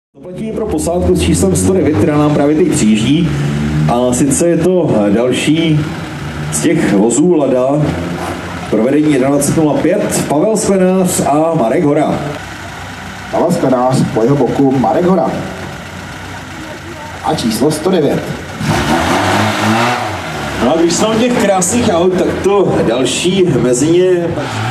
To platí pro posádku s číslem 109, která nám právě teď přijíždí. A sice je to další z těch vozů Lada, provedení 11.05, Pavel Sklenář a Marek Hora. Pavel Sklenář, po jeho boku Marek Hora. A číslo 109. No a když jsou těch krásných aut, tak to další mezi ně...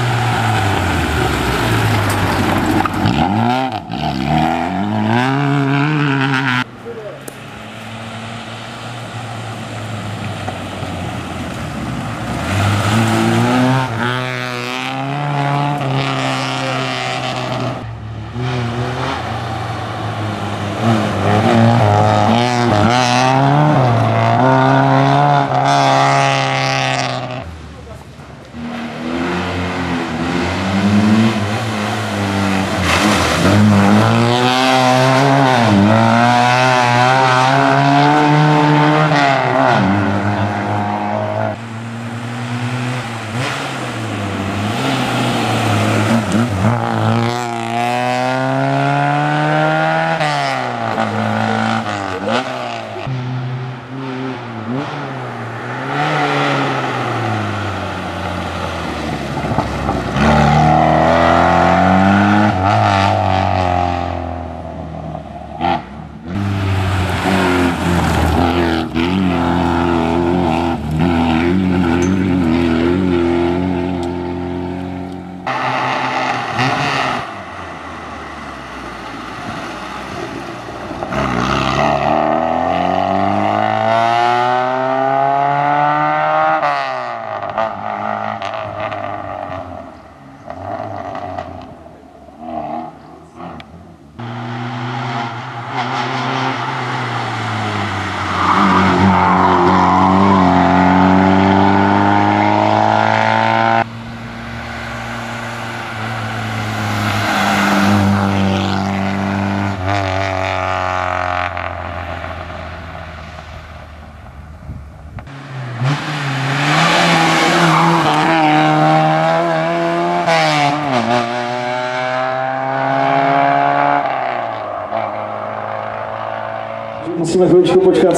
Musíme chviličku počkat.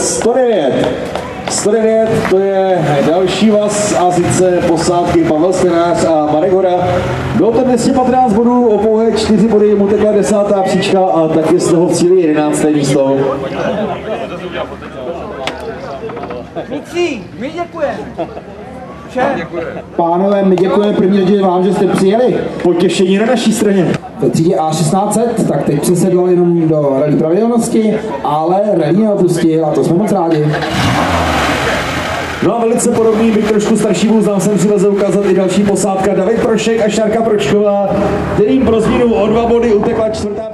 109, to je další vaz a sice posádky Pavel Sklenář a Marek Hora. Bylo to 215 bodů, o pouhé 4 body mu tekla 10. příčka a taky z toho v cíli 11. místo. Kluci, my děkujeme. Pánové, my děkujeme první vám, že jste přijeli. Potěšení na naší straně. Ve třídě A1600, tak teď přesedlal jenom do rally pravidelnosti, ale rally neopustil a to jsme moc rádi. No a velice podobný, byť trošku starší vůz, nám sem přiveze ukázat i další posádka David Prošek a Šárka Pročková, kterým pro změnu o 2 body utekla 4.